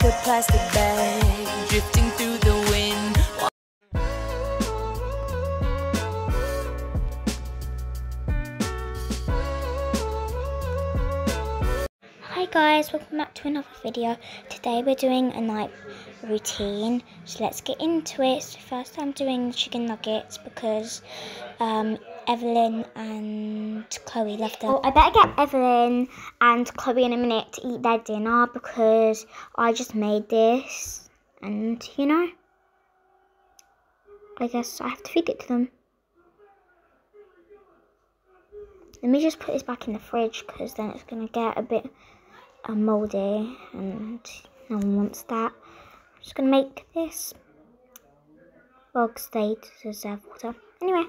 a plastic bag drifting through the wind. Hi guys, welcome back to another video. Today we're doing a night routine, so let's get into it. So first I'm doing chicken nuggets because Evelyn and Chloe left them. I better get Evelyn and Chloe in a minute to eat their dinner because I just made this and you know, I guess I have to feed it to them. Let me just put this back in the fridge because then it's going to get a bit mouldy and no one wants that. I'm just going to make this. Well, because they deserve water. Anyway.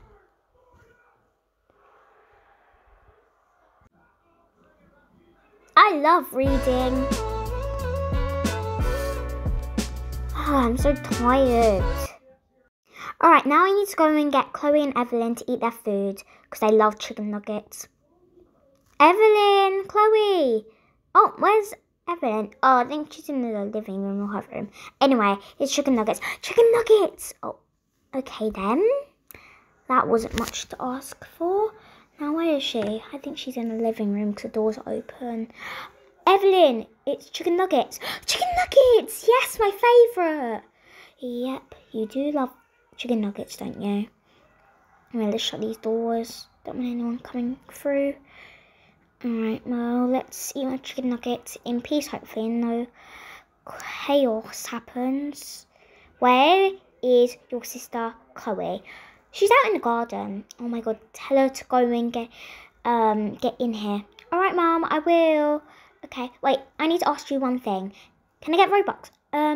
I love reading. Oh, I'm so tired. Alright, now I need to go and get Chloe and Evelyn to eat their food because they love chicken nuggets. Evelyn! Chloe! Oh, where's Evelyn? Oh, I think she's in the living room or her room. Anyway, it's chicken nuggets. Chicken nuggets! Oh, okay then. That wasn't much to ask for. Now, where is she? I think she's in the living room because the doors are open. Evelyn, it's chicken nuggets. Chicken nuggets! Yes, my favourite. Yep, you do love chicken nuggets, don't you? I'm going to shut these doors. Don't want anyone coming through. Alright, well, let's eat my chicken nuggets in peace, hopefully. No chaos happens. Where is your sister, Chloe? She's out in the garden. Oh my god, tell her to go and get in here. Alright, Mum, I will. Okay, wait, I need to ask you one thing. Can I get Robux?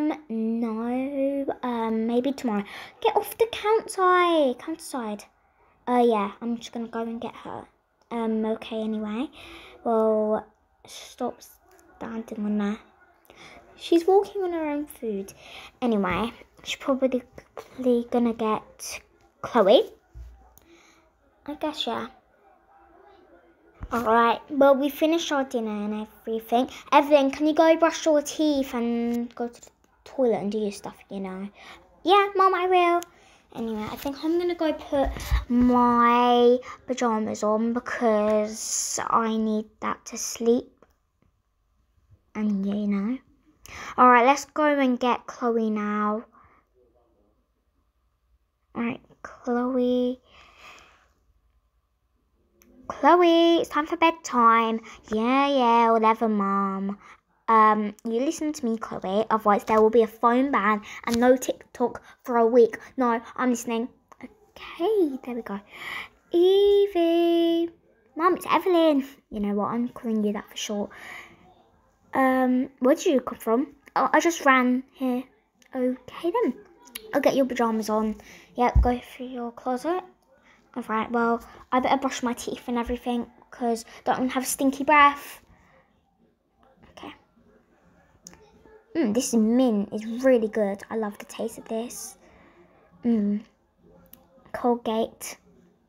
No. Maybe tomorrow. Get off the counter-side. Yeah, I'm just gonna go and get her. Okay, anyway. Well, stop standing on there. She's walking on her own food. Anyway, she's probably gonna get Chloe. I guess, yeah. Alright, well, we finished our dinner and everything. Evelyn, can you go brush your teeth and go to the toilet and do your stuff, you know? Yeah, Mum, I will. Anyway, I think I'm going to go put my pyjamas on because I need that to sleep. And, you know. Alright, let's go and get Chloe now. Alright, Chloe. Chloe, it's time for bedtime. Yeah, whatever, Mum. You listen to me, Chloe, otherwise there will be a phone ban and no TikTok for a week. No, I'm listening. Okay, there we go. Evie. Mum, it's Evelyn. You know what, I'm calling you that for short. Where did you come from? Oh, I just ran here. Okay then. I'll get your pyjamas on. Yep, go through your closet. Alright, well, I better brush my teeth and everything because I don't want to have a stinky breath. Okay. This mint is really good. I love the taste of this. Colgate.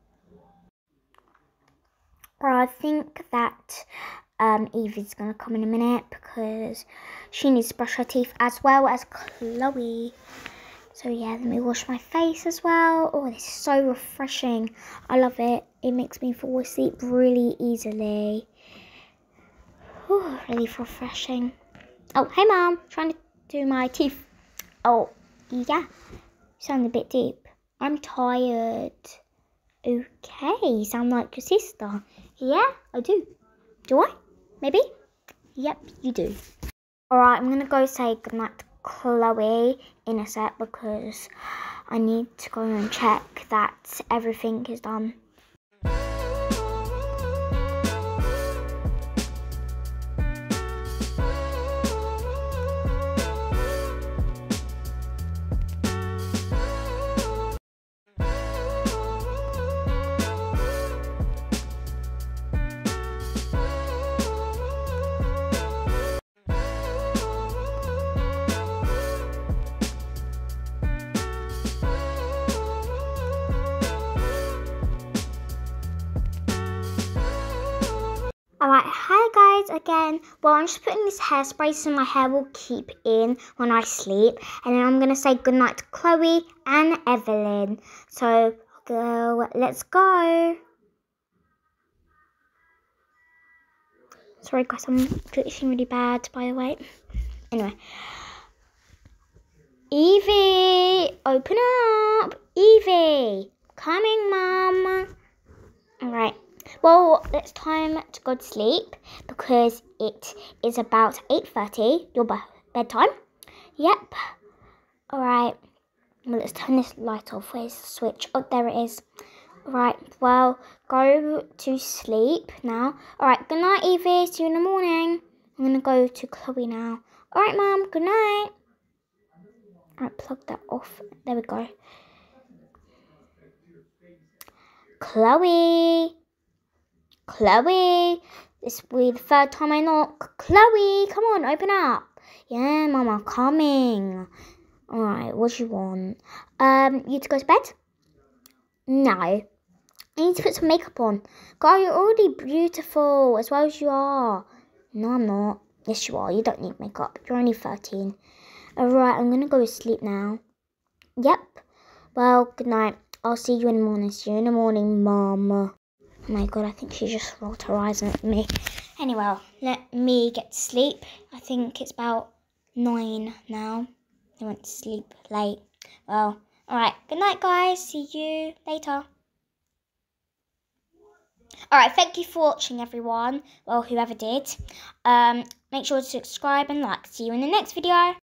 Well, I think that Evie's going to come in a minute because she needs to brush her teeth as well as Chloe. So yeah, let me wash my face as well. Oh, this is so refreshing. I love it. It makes me fall asleep really easily. Oh, really refreshing. Oh, hey Mum, trying to do my teeth. Oh, yeah, you sound a bit deep. I'm tired. Okay, you sound like your sister. Yeah, I do. Do I? Maybe? Yep, you do. Alright, I'm going to go say goodnight to Chloe in a sec because I need to go and check that everything is done. Alright, hi guys, guys again. Well, I'm just putting this hairspray so my hair will keep in when I sleep. And then I'm going to say goodnight to Chloe and Evelyn. So, let's go. Sorry guys, I'm glitching really bad, by the way. Anyway. Evie, open up. Evie, coming, Mum. Alright. Well, it's time to go to sleep because it is about 8:30, your bedtime. Yep. Alright. Well, let's turn this light off. Where's the switch? Oh, there it is. Right, well, go to sleep now. Alright, good night, Evie. See you in the morning. I'm going to go to Chloe now. Alright, Mum, good night. Alright, plug that off. There we go. Chloe. Chloe. This will be the third time I knock. Chloe, come on, open up. Yeah, Mum, I'm coming. Alright, what do you want? You to go to bed? No. I need to put some makeup on. Girl, you're already beautiful as well as you are. No, I'm not. Yes, you are. You don't need makeup. You're only 13. Alright, I'm going to go to sleep now. Yep. Well, good night. I'll see you in the morning. See you in the morning, Mum. Oh my God, I think she just rolled her eyes at me. Anyway, let me get to sleep. I think it's about 9 now. I went to sleep late. Well, alright. Good night, guys. See you later. Alright, thank you for watching, everyone. Well, whoever did. Make sure to subscribe and like. See you in the next video.